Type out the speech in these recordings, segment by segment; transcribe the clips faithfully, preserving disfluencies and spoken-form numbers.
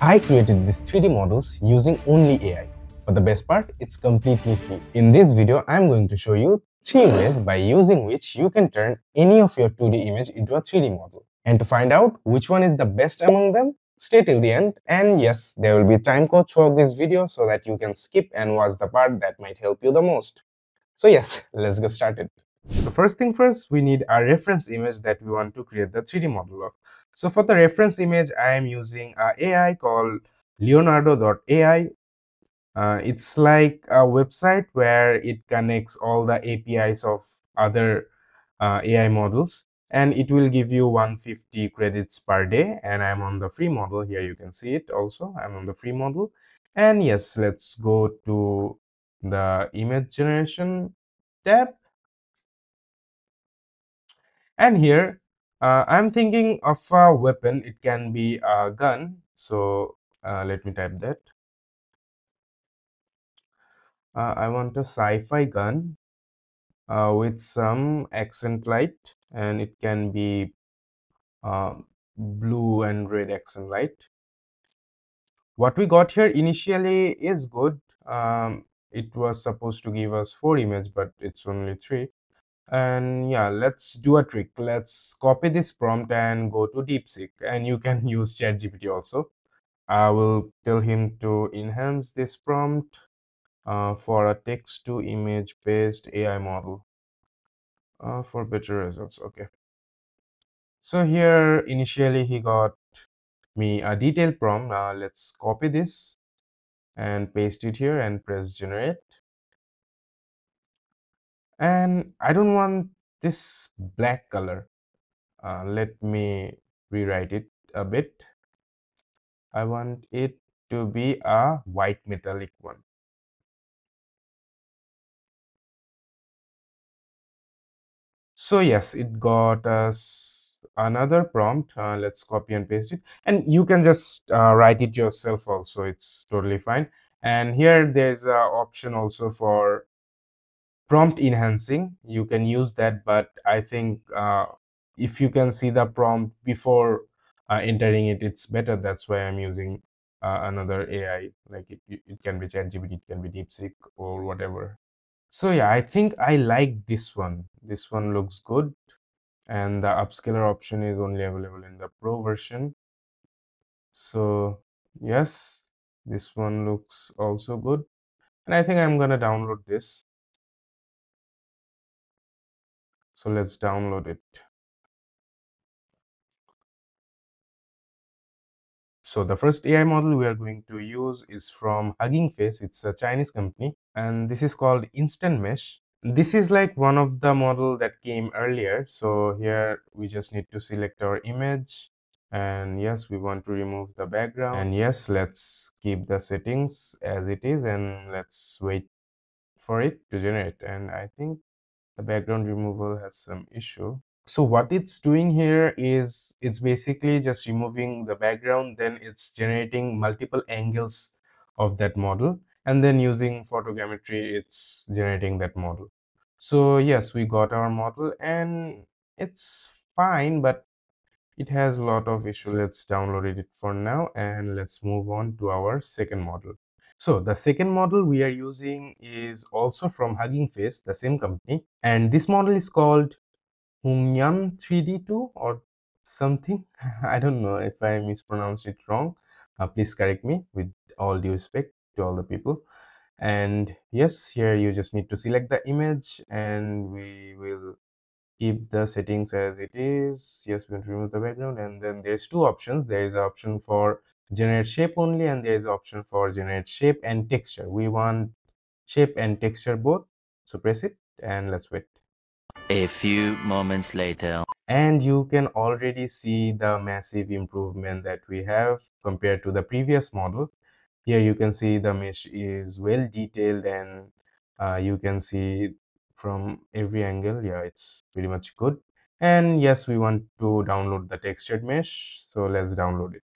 I created these three D models using only A I. But the best part, it's completely free. In this video, I'm going to show you three ways by using which you can turn any of your two D image into a three D model. And to find out which one is the best among them, stay till the end. And yes, there will be time code throughout this video so that you can skip and watch the part that might help you the most. So yes, let's get started. So first thing first, we need a reference image that we want to create the three D model of. So for the reference image, I am using a AI called leonardo dot A I. Uh, it's like a website where it connects all the A P Is of other uh, A I models, and it will give you one hundred fifty credits per day. And I'm on the free model. Here you can see it also. I'm on the free model. And yes, let's go to the image generation tab. And here uh, I'm thinking of a weapon. It can be a gun. So uh, let me type that. uh, I want a sci-fi gun uh, with some accent light, and it can be uh, blue and red accent light. What we got here initially is good. Um, it was supposed to give us four images, but it's only three. And yeah, let's do a trick. Let's copy this prompt and go to DeepSeek, and you can use ChatGPT also. I will tell him to enhance this prompt uh, for a text to image based A I model uh, for better results. Okay. So here initially he got me a detailed prompt. Now let's copy this and paste it here and press generate. And I don't want this black color. Uh, let me rewrite it a bit. I want it to be a white metallic one. So yes, it got us another prompt. Uh, let's copy and paste it, and you can just uh, write it yourself also. It's totally fine. And here there's a option also for prompt enhancing. You can use that, but I think uh, if you can see the prompt before uh, entering it, it's better. That's why I'm using uh, another A I. Like it, it can be ChatGPT, it can be DeepSeek or whatever. So yeah, I think I like this one. This one looks good, and the upscaler option is only available in the Pro version. So yes, this one looks also good, and I think I'm gonna download this. So let's download it. So the first A I model we are going to use is from Hugging Face. It's a Chinese company, and this is called InstantMesh. This is like one of the model that came earlier. So here we just need to select our image, and yes, we want to remove the background, and yes, let's keep the settings as it is, and let's wait for it to generate. And I think the background removal has some issue. So what it's doing here is it's basically just removing the background, then it's generating multiple angles of that model, and then using photogrammetry it's generating that model. So yes, we got our model and it's fine, but it has a lot of issues. So let's download it for now, and let's move on to our second model. So the second model we are using is also from Hugging Face, the same company, and this model is called Hunyuan three D two or something. I don't know if I mispronounced it wrong. Uh, please correct me with all due respect to all the people. And yes, here you just need to select the image, and we will keep the settings as it is. Yes, we will remove the background, and then there's two options. There is an option for generate shape only, and there is an option for generate shape and texture. We want shape and texture both, so press it and let's wait. A few moments later. And you can already see the massive improvement that we have compared to the previous model. Here you can see the mesh is well detailed, and uh, you can see from every angle. Yeah, it's pretty much good. And yes, we want to download the textured mesh, so let's download it.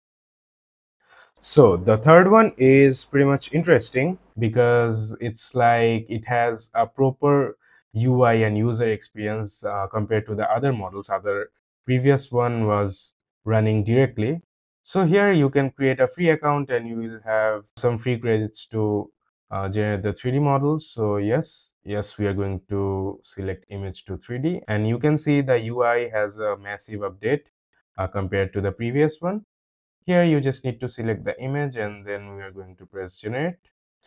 So the third one is pretty much interesting because it's like it has a proper U I and user experience uh, compared to the other models. Other previous one was running directly. So here you can create a free account and you will have some free credits to uh, generate the three D models. So yes, yes, we are going to select image to three D, and you can see the U I has a massive update uh, compared to the previous one. Here you just need to select the image and then we are going to press generate.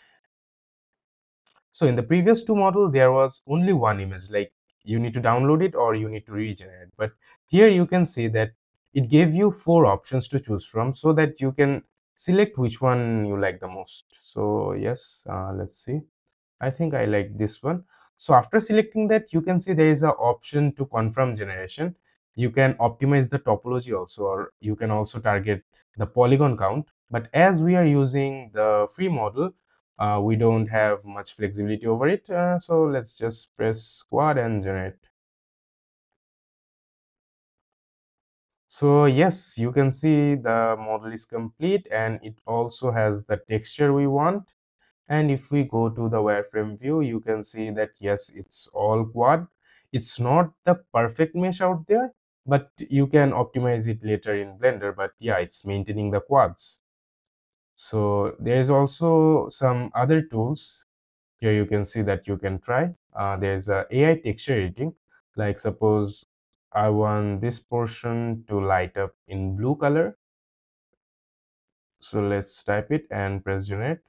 So in the previous two model, there was only one image, like you need to download it or you need to regenerate. But here you can see that it gave you four options to choose from so that you can select which one you like the most. So yes, uh, let's see. I think I like this one. So after selecting that, you can see there is an option to confirm generation. You can optimize the topology also, or you can also target the polygon count. But as we are using the free model, uh, we don't have much flexibility over it. Uh, so let's just press quad and generate. So yes, you can see the model is complete and it also has the texture we want. And if we go to the wireframe view, you can see that yes, it's all quad. It's not the perfect mesh out there, but you can optimize it later in Blender. But yeah, it's maintaining the quads. So there is also some other tools. Here you can see that you can try. Uh, there's a AI texture editing. Like suppose I want this portion to light up in blue color. So let's type it and press generate.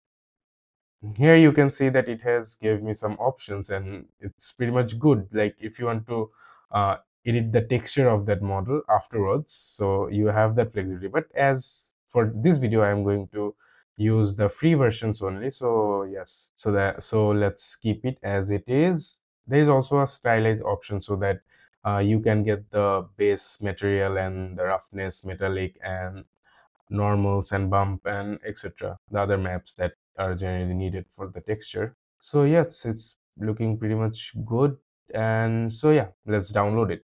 Here you can see that it has gave me some options and it's pretty much good. Like if you want to uh, edit the texture of that model afterwards, so you have that flexibility. But as for this video, I am going to use the free versions only. So yes, so that so let's keep it as it is. There is also a stylize option so that uh, you can get the base material and the roughness, metallic, and normals and bump and etc, the other maps that are generally needed for the texture. So yes, it's looking pretty much good, and so yeah, let's download it.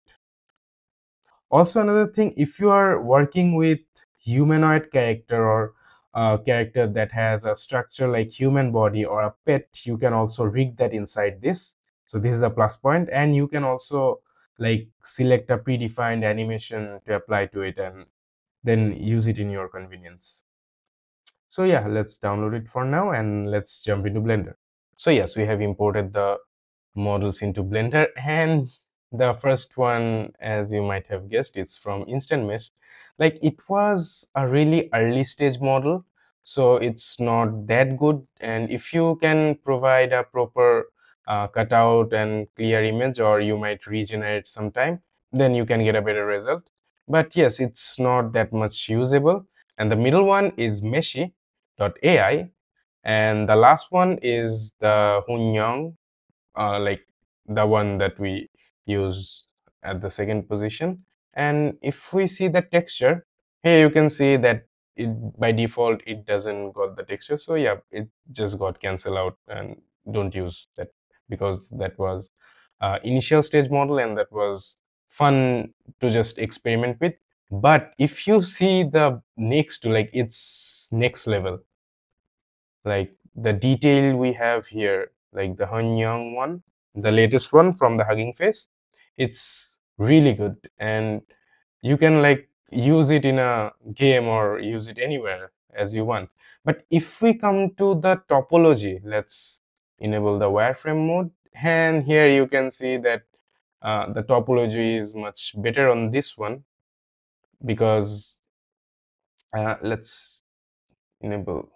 Also another thing, if you are working with humanoid character or a character that has a structure like human body or a pet, you can also rig that inside this. So this is a plus point, and you can also like select a predefined animation to apply to it and then use it in your convenience. So yeah, let's download it for now and let's jump into Blender. So yes, we have imported the models into Blender, and the first one, as you might have guessed, it's from InstantMesh. Like it was a really early stage model, so it's not that good. And if you can provide a proper uh, cutout and clear image, or you might regenerate sometime, then you can get a better result. But yes, it's not that much usable. And the middle one is Meshy dot A I, and the last one is the Hunyuan, uh, like the one that we use at the second position. And if we see the texture, here you can see that it by default it doesn't got the texture. So yeah, it just got cancelled out, and don't use that because that was uh, initial stage model and that was fun to just experiment with. But if you see the next to, like, it's next level, like the detail we have here, like the Han Young one, the latest one from the Hugging Face, it's really good, and you can like use it in a game or use it anywhere as you want. But if we come to the topology, let's enable the wireframe mode, and here you can see that uh, the topology is much better on this one because uh, let's enable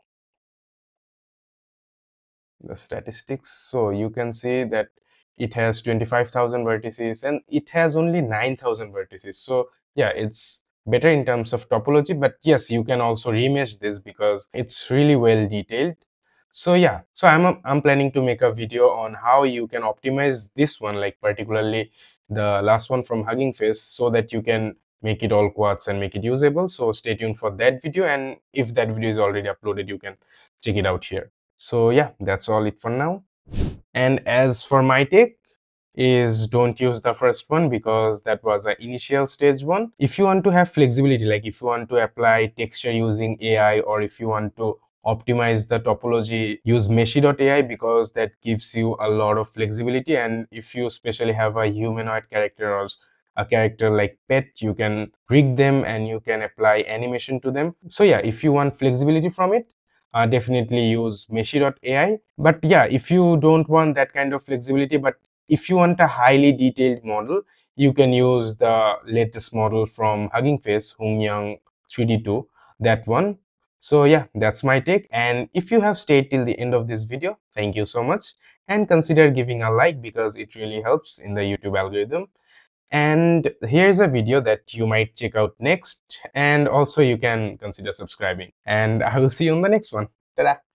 the statistics. So you can see that it has twenty-five thousand vertices and it has only nine thousand vertices. So yeah, it's better in terms of topology. But yes, you can also remesh this because it's really well detailed. So yeah, so i'm i'm planning to make a video on how you can optimize this one, like particularly the last one from Hugging Face, so that you can make it all quads and make it usable. So stay tuned for that video, and if that video is already uploaded, you can check it out here. So yeah, that's all it for now. And as for my take is, don't use the first one because that was an initial stage one. If you want to have flexibility, like if you want to apply texture using A I, or if you want to optimize the topology, use Meshy dot A I because that gives you a lot of flexibility. And if you especially have a humanoid character or a character like pet, you can rig them and you can apply animation to them. So yeah, if you want flexibility from it, uh, definitely use Meshy dot A I. But yeah, if you don't want that kind of flexibility, but if you want a highly detailed model, you can use the latest model from Hugging Face, Hunyuan three D two, that one. So yeah, that's my take. And if you have stayed till the end of this video, thank you so much. And consider giving a like because it really helps in the YouTube algorithm. And here's a video that you might check out next. And also you can consider subscribing. And I will see you on the next one. Ta-da!